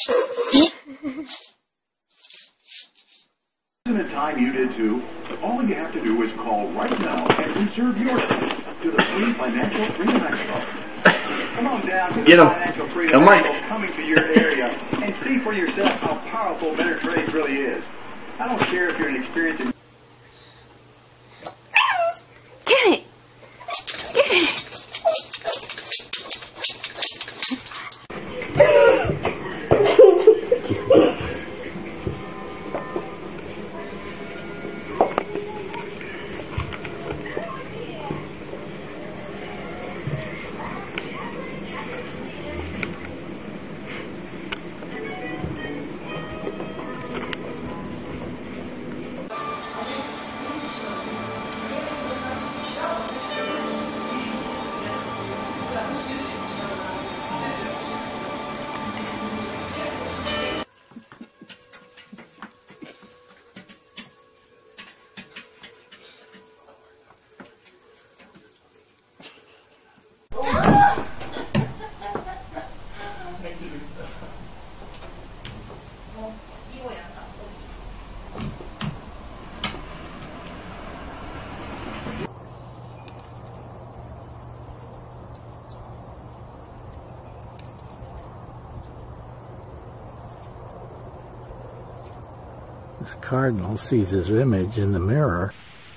In the time you did too, all you have to do is call right now and reserve your seat to the free Financial Freedom Expo. Come on down to the Financial Freedom Expo coming to your area and see for yourself how powerful Better Trades really is. I don't care if you're an experienced... Get it! Get it! This cardinal sees his image in the mirror.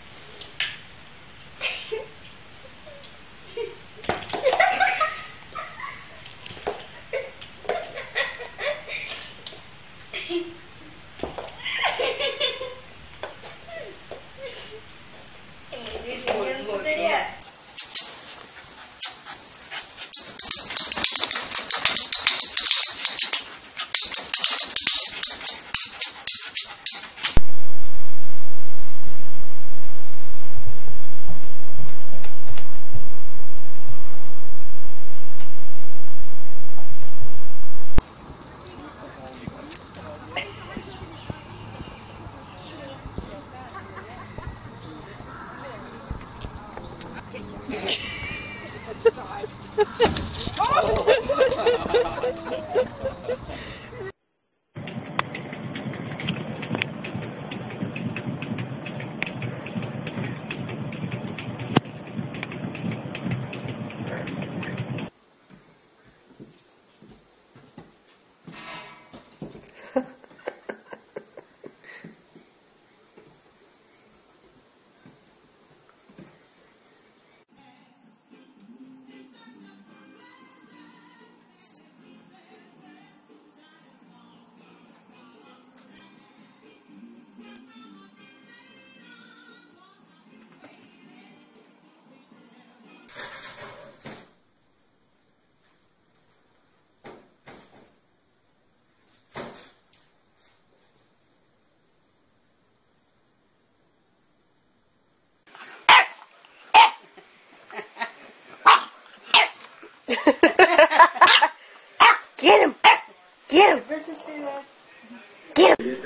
Get him! Get him! Get him!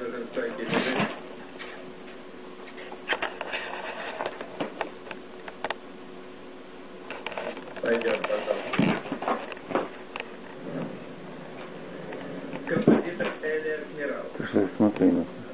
Пойдем потом. Господин адмирал. Пошли, смотри.